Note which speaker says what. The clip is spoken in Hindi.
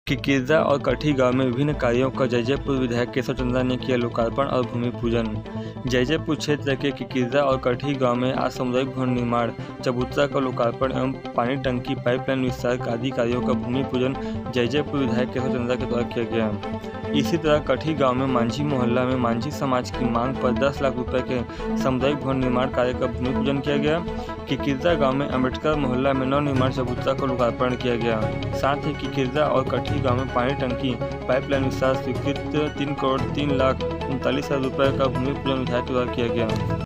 Speaker 1: किकिरदा और कठी गांव में विभिन्न कार्यों का जैजैपुर विधायक केशव चंद्रा ने किया लोकार्पण और भूमि पूजन। जैजैपुर क्षेत्र के किकिरदा और कठी गांव में आज सामुदायिक भवन निर्माण, चबूतरा का लोकार्पण एवं पानी टंकी, पाइपलाइन विस्तार आदि कार्यों का भूमि पूजन जैजैपुर विधायक केशव चंद्रा के द्वारा किया गया। इसी तरह कठी गांव में मांझी मोहल्ला में मांझी समाज की मांग पर 10 लाख रुपए के सामुदायिक भवन निर्माण कार्य का भूमि पूजन किया गया। किकिरदा गांव में अम्बेडकर मोहल्ला में नवनिर्माण चबूतरा का लोकार्पण किया गया। साथ ही किकिरदा और कठी गांव में पानी टंकी, पाइपलाइन विस्तार स्वीकृत 3,03,39,39,000 रुपए का भूमि पूजन विधायक द्वारा किया गया।